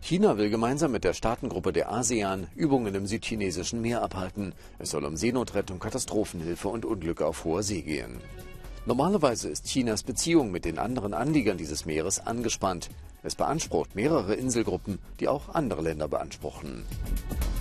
China will gemeinsam mit der Staatengruppe der ASEAN Übungen im südchinesischen Meer abhalten. Es soll um Seenotrettung, Katastrophenhilfe und Unglücke auf hoher See gehen. Normalerweise ist Chinas Beziehung mit den anderen Anliegern dieses Meeres angespannt. Es beansprucht mehrere Inselgruppen, die auch andere Länder beanspruchen.